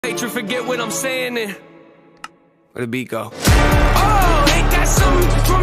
Hatred, forget what I'm saying then. Where the beat go? Oh, ain't that something?